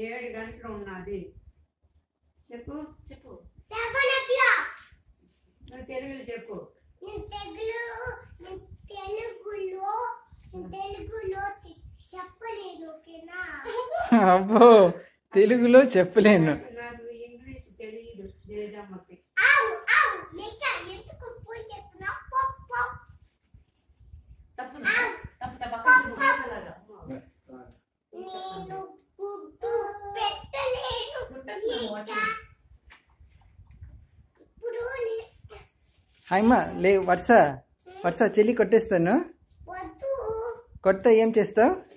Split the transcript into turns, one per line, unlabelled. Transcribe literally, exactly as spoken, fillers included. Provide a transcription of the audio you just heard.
ఏడు గంటలు ఉన్నది. చెప్పు చెప్పు నువ్వు తెలుగులో చెప్పు.
అబ్బో తెలుగులో చెప్పలేను.
నాకు ఇంగ్లీష్ తెలియదు. జయజమ్మకి
హాయమ్మా లే వర్ష వర్ష చెల్లి కొట్టేస్తాను. కొడితే ఏం చేస్తావు?